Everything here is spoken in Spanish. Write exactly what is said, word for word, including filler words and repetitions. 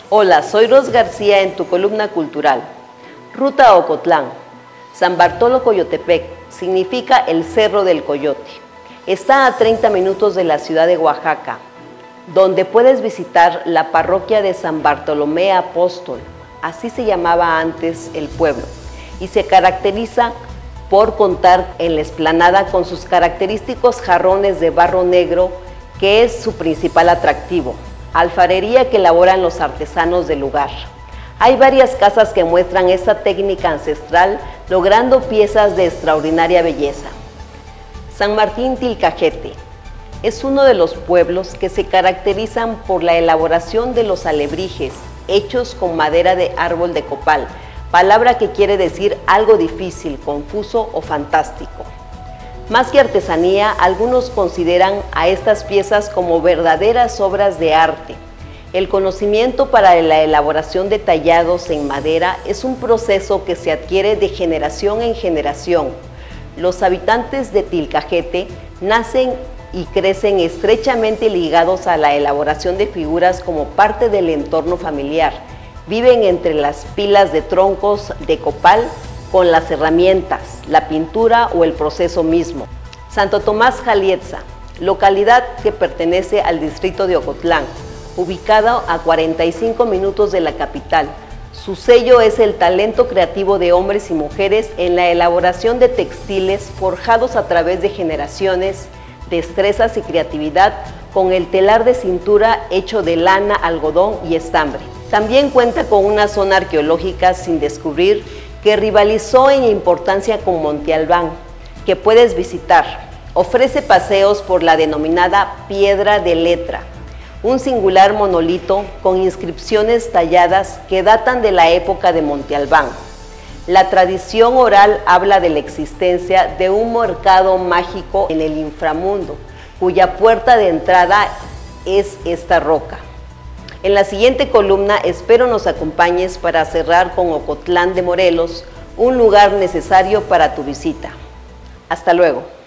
Hola, soy Ros García en tu columna cultural. Ruta a Ocotlán. San Bartolo Coyotepec significa el Cerro del Coyote. Está a treinta minutos de la ciudad de Oaxaca, donde puedes visitar la parroquia de San Bartolomé Apóstol, así se llamaba antes el pueblo, y se caracteriza por contar en la explanada con sus característicos jarrones de barro negro, que es su principal atractivo, alfarería que elaboran los artesanos del lugar. Hay varias casas que muestran esta técnica ancestral, logrando piezas de extraordinaria belleza. San Martín Tilcajete es uno de los pueblos que se caracterizan por la elaboración de los alebrijes, hechos con madera de árbol de copal, palabra que quiere decir algo difícil, confuso o fantástico. Más que artesanía, algunos consideran a estas piezas como verdaderas obras de arte. El conocimiento para la elaboración de tallados en madera es un proceso que se adquiere de generación en generación. Los habitantes de Tilcajete nacen y crecen estrechamente ligados a la elaboración de figuras como parte del entorno familiar. Viven entre las pilas de troncos de copal con las herramientas, la pintura o el proceso mismo. Santo Tomás Jalietza, localidad que pertenece al distrito de Ocotlán, ubicado a cuarenta y cinco minutos de la capital. Su sello es el talento creativo de hombres y mujeres en la elaboración de textiles forjados a través de generaciones, destrezas y creatividad con el telar de cintura hecho de lana, algodón y estambre. También cuenta con una zona arqueológica sin descubrir que rivalizó en importancia con Monte Albán, que puedes visitar. Ofrece paseos por la denominada Piedra de Letra, un singular monolito con inscripciones talladas que datan de la época de Monte Albán. La tradición oral habla de la existencia de un mercado mágico en el inframundo, cuya puerta de entrada es esta roca. En la siguiente columna espero nos acompañes para cerrar con Ocotlán de Morelos, un lugar necesario para tu visita. Hasta luego.